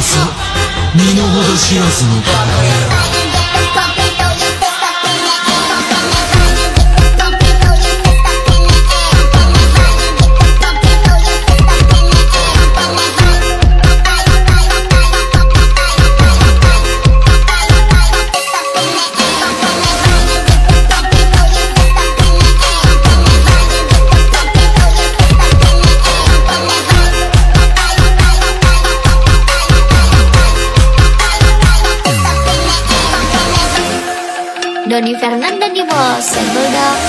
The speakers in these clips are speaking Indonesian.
身の程知らずのバカ野郎。 Doni Fernanda di bos, sebel dong.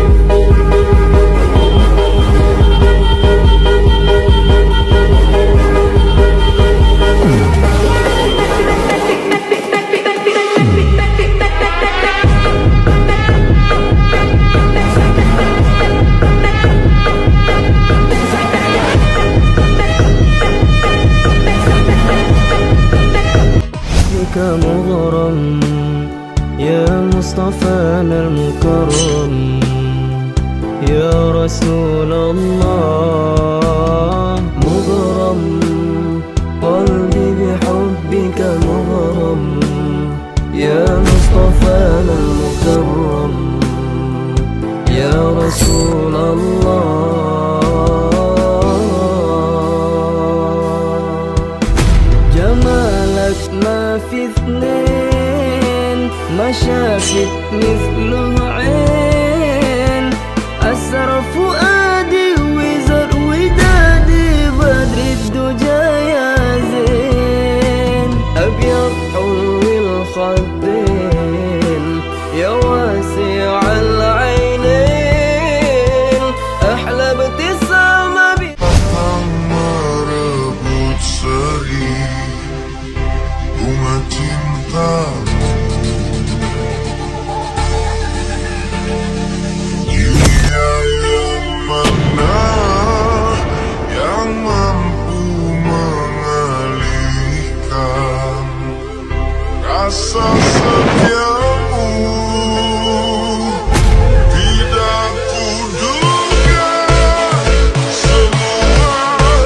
يا مصطفانا المكرم يا رسول الله مغرم قلبي بحبك مغرم يا مصطفانا المكرم يا رسول الله جمالك ما في اثنين ما شافت مثله عين أسر فؤادي وزر ودادي بدر الدجى يا زين أبيض حلو الخدين يا واسع العينين أحلى ابتسامة merebut seri bunga cinta. Rasa setiamu tidak kuduga semua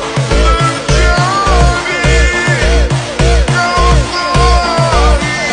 terjadi kau telah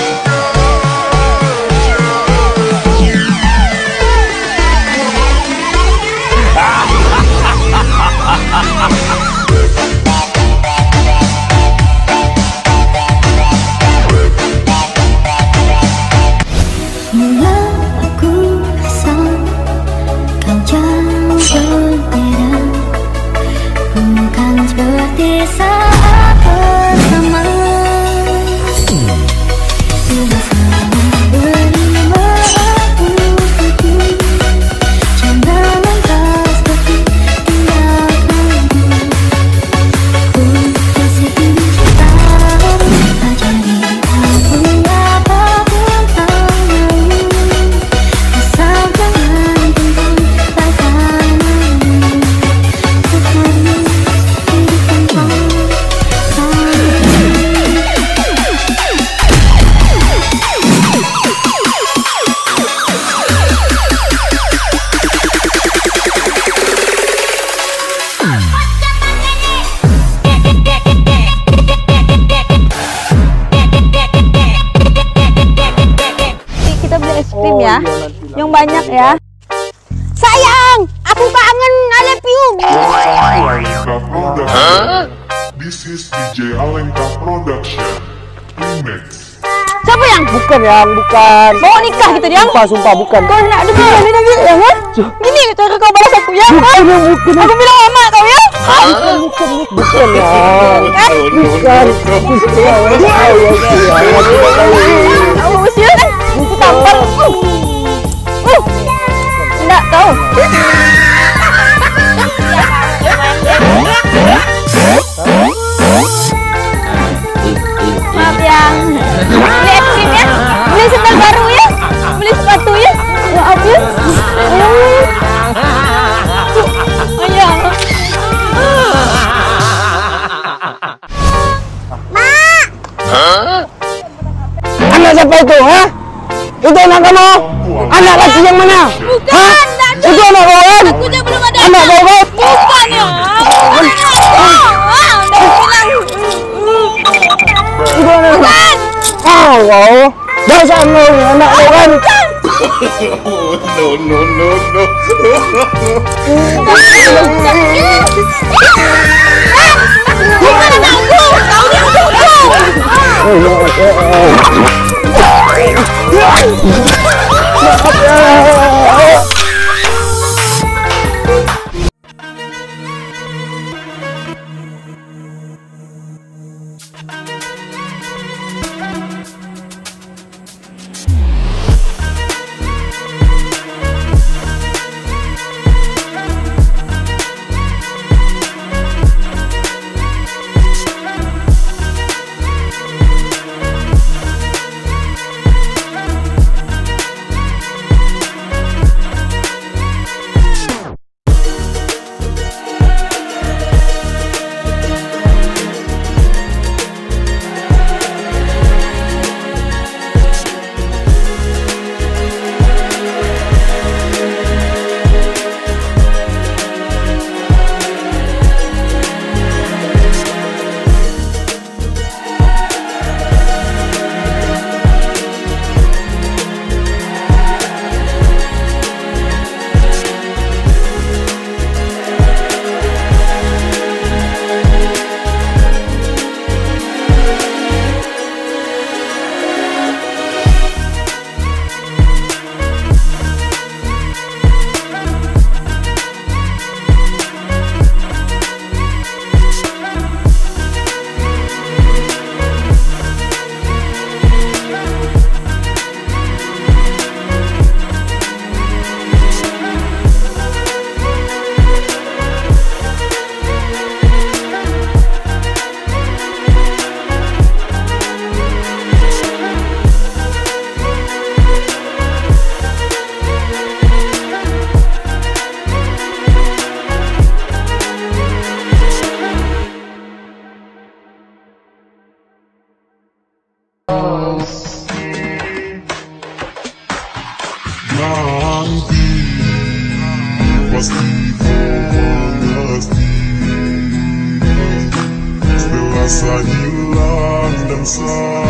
Ya, yang banyak ya. Sayang, aku kangen, I love you. This is DJ Alengka Production Remix. Siapa yang? Bukan yang, bukan. Mau nikah kita dia? Sumpah bukan. Kau nak dengar ini lagi ya kan? Gini cara kau balas aku ya? Bukan. Aku bilang mama kau ya? Bukan ya. Bukan. Kamu usia kan? Aku tampar. Enggak tahu. Maaf yang beli es krim ya, beli sendal baru ya, beli sepatu ya. Maaf ya. Ayah. Anak siapa itu, ha? Itu anak kamu? Anak laki yang mana? Bukan, itu anak kau kan? akunya belum ada. Anak kau kan? Bukan ya. Oh, dasar lu anak lu kan. Nanti pasti kau mengerti setelah saya hilang dan saya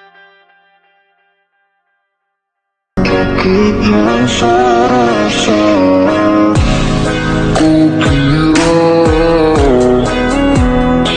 Keep your soul